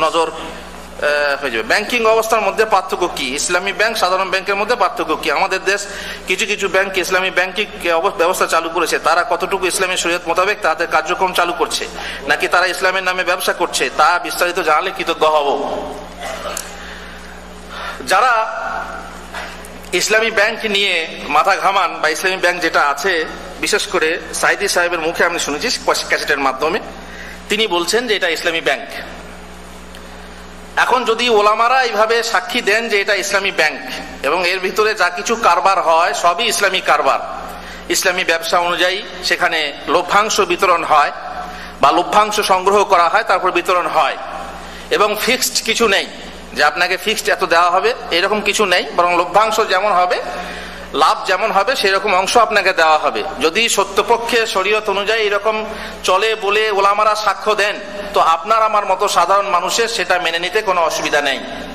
নজর হয়ে যাবে। ব্যাংকিং অবস্থার মধ্যে পার্থক্য কি? ইসলামী ব্যাংক সাধারণ ব্যাংকের মধ্যে পার্থক্য কি? আমাদের দেশ কিছু কিছু ব্যাংক ইসলামী ব্যাংকিং ব্যবস্থা চালু করেছে, তারা কতটুকু ইসলামী শরীয়ত মোতাবেক তাদের কার্যক্রম চালু করছে, নাকি তারা ইসলামের নামে ব্যবসা করছে, তা বিস্তারিত জানালে কৃতজ্ঞ হব। যারা ইসলামী ব্যাংক নিয়ে মাথা ঘামান বা ইসলামী ব্যাংক যেটা আছে, বিশেষ করে সাইদি সাহেবের মুখে আমি শুনেছি ক্যাসেটের মাধ্যমে, তিনি বলছেন যে এটা ইসলামী ব্যাংক। এখন যদি ওলামারা এইভাবে সাক্ষী দেন যে এটা ইসলামী ব্যাংক এবং এর ভিতরে যা কিছু কারবার হয় সবই ইসলামী কারবার, ইসলামী ব্যবসা অনুযায়ী সেখানে লভ্যাংশ বিতরণ হয় বা লভ্যাংশ সংগ্রহ করা হয় তারপর বিতরণ হয়, এবং ফিক্সড কিছু নেই যে আপনাকে ফিক্সড এত দেওয়া হবে এরকম কিছু নেই, বরং লভ্যাংশ যেমন হবে, লাভ যেমন হবে সেরকম অংশ আপনাকে দেওয়া হবে। যদি সত্যপক্ষে শরীয়ত অনুযায়ী এরকম চলে বলে ওলামারা সাক্ষ্য দেন, তো আপনার আমার মতো সাধারণ মানুষের সেটা মেনে নিতে কোনো অসুবিধা নেই।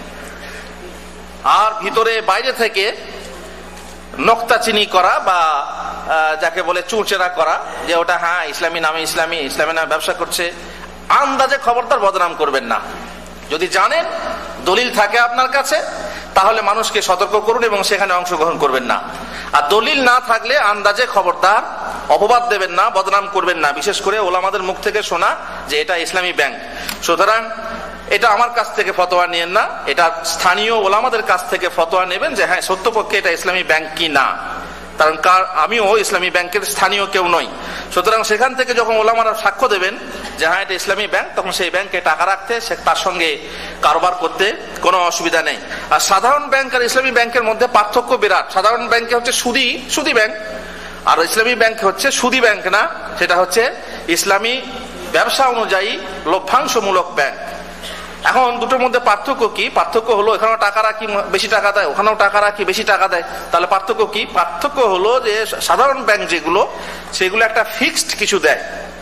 আর ভিতরে বাইরে থেকে নক্তাচিনি করা বা যাকে বলে চুরচেরা করা যে ওটা হ্যাঁ ইসলামী নামে ইসলামী নামে ব্যবসা করছে, আন্দাজে খবরদার বদনাম করবেন না। যদি জানেন দলিল থাকে আপনার কাছে তাহলে মানুষকে সতর্ক করুন এবং সেখানে অংশগ্রহণ করবেন না। আর দলিল না থাকলে আন্দাজে খবরদার অপবাদ দেবেন না, বদনাম করবেন না, বিশেষ করে ওলামাদের মুখ থেকে শোনা যে এটা ইসলামী ব্যাংক। সুতরাং এটা আমার কাছ থেকে ফতোয়া নিয়েন না, এটা স্থানীয় ওলামাদের কাছ থেকে ফতোয়া নেবেন যে হ্যাঁ সত্যপক্ষে এটা ইসলামী ব্যাংক কি না, কারণ আমিও ইসলামী ব্যাংকের স্থানীয় কেউ নই। সুতরাং সেখান থেকে যখন ওলামারা সাক্ষ্য দেবেন যে হ্যাঁ এটা ইসলামী ব্যাংক, তখন সেই ব্যাংকে টাকা রাখতে তার সঙ্গে কারবার করতে কোনো অসুবিধা নেই। আর সাধারণ ব্যাংক আর ইসলামী ব্যাংকের মধ্যে পার্থক্য বিরাট। সাধারণ ব্যাংকে হচ্ছে সুদি ব্যাংক, আর ইসলামী ব্যাংক হচ্ছে সুদি ব্যাংক না, সেটা হচ্ছে ইসলামী ব্যবসা অনুযায়ী লভ্যাংশমূলক ব্যাংক। এখন দুটোর মধ্যে পার্থক্য কি? পার্থক্য হলো এখানেও টাকা রাখি বেশি টাকা দেয়, ওখানেও টাকা রাখি বেশি টাকা দেয়। তাহলে পার্থক্য কি? পার্থক্য হলো যে সাধারণ ব্যাংক যেগুলো সেগুলো একটা ফিক্সড কিছু দেয়,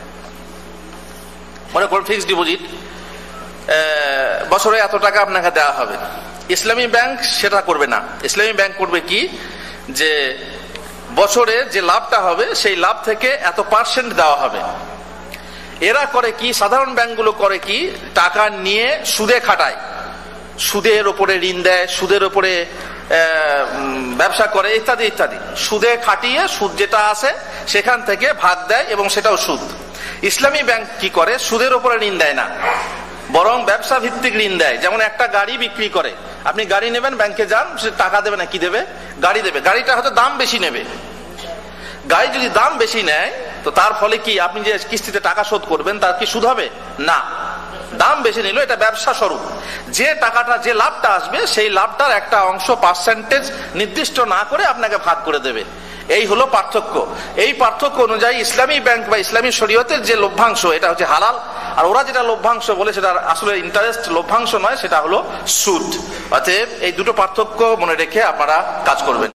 মনে করুন ফিক্সড ডিপোজিট, বছরে এত টাকা আপনাকে দেওয়া হবে। ইসলামী ব্যাংক সেটা করবে না। ইসলামী ব্যাংক করবে কি, যে বছরে যে লাভটা হবে সেই লাভ থেকে এত % দেওয়া হবে। এরা করে কি, সাধারণ ব্যাংকগুলো করে কি, টাকা নিয়ে সুদে খাটায়, সুদের ওপরে ঋণ দেয়, সুদের ওপরে ব্যবসা করে ইত্যাদি ইত্যাদি। সুদে খাটিয়ে সুদ যেটা আছে সেখান থেকে ভাগ দেয় এবং সেটাও সুদ। ইসলামী ব্যাংক কি করে, সুদের ওপরে ঋণ দেয় না, বরং ব্যবসা ভিত্তিক ঋণ দেয়। যেমন একটা গাড়ি বিক্রি করে, আপনি গাড়ি নেবেন, ব্যাংকে যান, সে টাকা দেবে না, কি দেবে? গাড়ি দেবে। গাড়িটা হয়তো দাম বেশি নেবে। গাড়ি যদি দাম বেশি নেয় তো তার ফলে কি আপনি যে কিস্তিতে টাকা শোধ করবেন তার কি সুদ হবে? না, দাম বেশি নিল, এটা ব্যবসা স্বরূপ। যে টাকাটা যে লাভটা আসবে সেই লাভটার একটা অংশ % নির্দিষ্ট না করে আপনাকে ভাগ করে দেবে। এই হলো পার্থক্য। এই পার্থক্য অনুযায়ী ইসলামী ব্যাংক বা ইসলামী শরীয়তের যে লভ্যাংশ এটা হচ্ছে হালাল, আর ওরা যেটা লভ্যাংশ বলে সেটা আসলে ইন্টারেস্ট, লভ্যাংশ নয়, সেটা হলো সুদ। অতএব এই দুটো পার্থক্য মনে রেখে আপনারা কাজ করবেন।